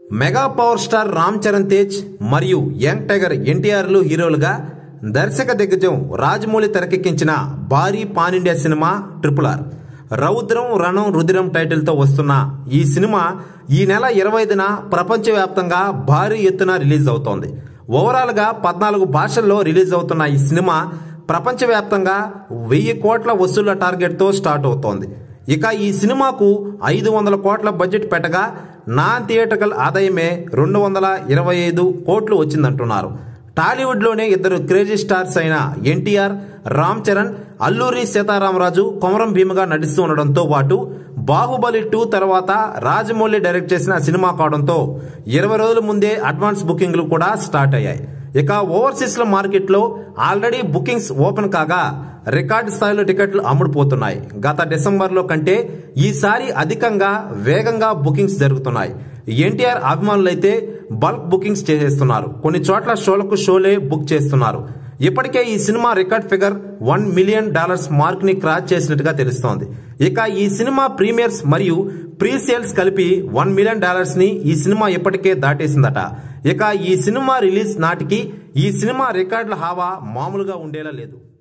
Mega power star Ram Charan Tej మరియు young tiger ఎన్టీఆర్లు హీరోలుగా దర్శక దిగ్గజం రాజమౌళి తెరకెక్కించిన భారీ pan India cinema RRR. Raudram Ranam Rudhiram టైటిల్తో వస్తున్న ఈ సినిమా ఈ నెల 25న ప్రపంచవ్యాప్తంగా భారీ ఎత్తున రిలీజ్ అవుతోంది. ఓవరాల్గా 14 భాషల్లో రిలీజ్ అవుతున్న ఈ సినిమా ప్రపంచవ్యాప్తంగా 1000 కోట్ల వసూళ్ల టార్గెట్తో స్టార్ట్ అవుతోంది. ఇక ఈ సినిమాకు 500 కోట్ల బడ్జెట్ పెట్టగా నాన్ థియేటర్కల్ ఆదాయమే 225 కోట్లు వచ్చిందంటున్నారు. టాలీవుడ్లోనే ఇద్దరు క్రేజీ స్టార్స్ అయిన ఎన్టీఆర్, రామ్ చరణ్, అల్లూరి సీతారామరాజు కొమరం భీమగా నటిస్తూ ఉండడంతో పాటు బాహుబలి 2 తర్వాత రాజమౌళి డైరెక్ట్ చేసిన సినిమా కావడంతో 20 రోజుల ముందే అడ్వాన్స్ బుకింగ్లు కూడా స్టార్ట్ అయ్యాయి. ఇక ఓవర్సీస్ మార్కెట్లో ఆల్రెడీ బుకింగ్స్ ఓపెన్ కాగా రికార్డు స్థాయిలో టికెట్లు అమ్ముడుపోతున్నాయి. గత డిసెంబర్లో కంటే ఈసారి అధికంగా వేగంగా బుకింగ్స్ జరుగుతున్నాయి. ఎన్టీఆర్ అభిమానులైతే బల్క్ బుకింగ్స్ చేసేస్తున్నారు. కొన్ని చోట్ల షోలకు షోలే బుక్ చేస్తున్నారు. ఇప్పటికే ఈ cinema record figure $1 million mark ని క్రాస్ చేసినట్టుగా తెలుస్తోంది. ఇక ఈ సినిమా ప్రీమియర్స్ మరియు ప్రీ సేల్స్ కలిపి $1 మిలియన్ ని ఈ సినిమా ఇప్పటికే దాటేసిందట. ఇక ఈ సినిమా రిలీజ్ నాటికి ఈ సినిమా రికార్డుల హావా మామూలుగా ఉండేలా లేదు.